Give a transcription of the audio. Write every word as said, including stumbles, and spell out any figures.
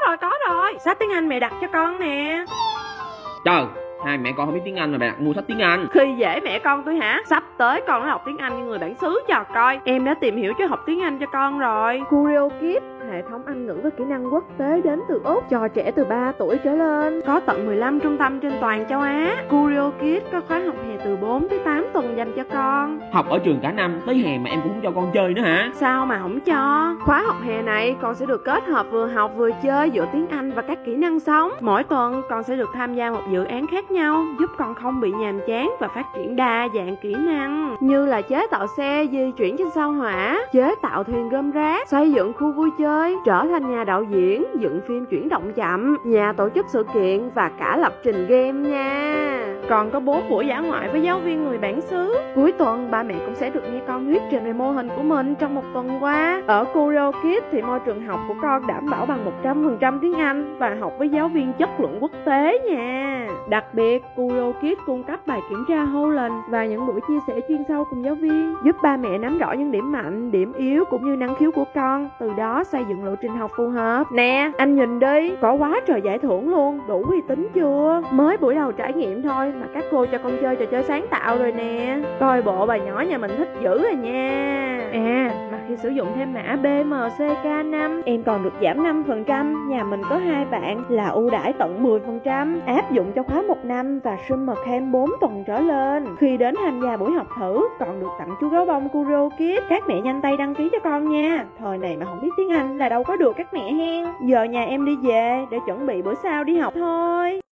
rồi, có rồi. Sách tiếng Anh mẹ đặt cho con nè. Trời, hai mẹ con không biết tiếng Anh mà mẹ đặt mua sách tiếng Anh. Khi dễ mẹ con tôi hả? Sắp tới con nó học tiếng Anh như người bản xứ cho coi. Em đã tìm hiểu cho học tiếng Anh cho con rồi. Kurio Kids, hệ thống Anh ngữ và kỹ năng quốc tế đến từ Úc cho trẻ từ ba tuổi trở lên. Có tận mười lăm trung tâm trên toàn châu Á. Kurio Kids có khóa học hè từ bốn tới tám tuần dành cho con. Học ở trường cả năm, tới hè mà em cũng không cho con chơi nữa hả? Sao mà không cho? Khóa học hè này con sẽ được kết hợp vừa học vừa chơi giữa tiếng Anh và các kỹ năng sống. Mỗi tuần con sẽ được tham gia một dự án khác nhau, giúp con không bị nhàm chán và phát triển đa dạng kỹ năng như là chế tạo xe di chuyển trên sao hỏa, chế tạo thuyền gom rác, xây dựng khu vui chơi, trở thành nhà đạo diễn, dựng phim chuyển động chậm, nhà tổ chức sự kiện và cả lập trình game nha. Còn có bốn buổi dã ngoại với giáo viên người bản xứ. Cuối tuần ba mẹ cũng sẽ được nghe con thuyết trình về mô hình của mình trong một tuần qua. Ở Kurio Kids thì môi trường học của con đảm bảo bằng một trăm phần trăm tiếng Anh và học với giáo viên chất lượng quốc tế nha. Đặc biệt, Kurio Kids cung cấp bài kiểm tra Holland và những buổi chia sẻ chuyên sâu cùng giáo viên, giúp ba mẹ nắm rõ những điểm mạnh, điểm yếu cũng như năng khiếu của con, từ đó xây dựng lộ trình học phù hợp. Nè, anh nhìn đi, có quá trời giải thưởng luôn, đủ uy tín chưa? Mới buổi đầu trải nghiệm thôi mà các cô cho con chơi trò chơi sáng tạo rồi nè. Coi bộ bà nhỏ nhà mình thích dữ rồi nha. À, mà khi sử dụng thêm mã B M C K năm, em còn được giảm năm phần trăm. Nhà mình có hai bạn là ưu đãi tận mười phần trăm, áp dụng cho khóa một năm và Summer Camp bốn tuần trở lên. Khi đến tham gia buổi học thử, còn được tặng chú gấu bông Kurio Kids. Các mẹ nhanh tay đăng ký cho con nha. Thời này mà không biết tiếng Anh là đâu có được các mẹ hen. Giờ nhà em đi về để chuẩn bị bữa sau đi học thôi.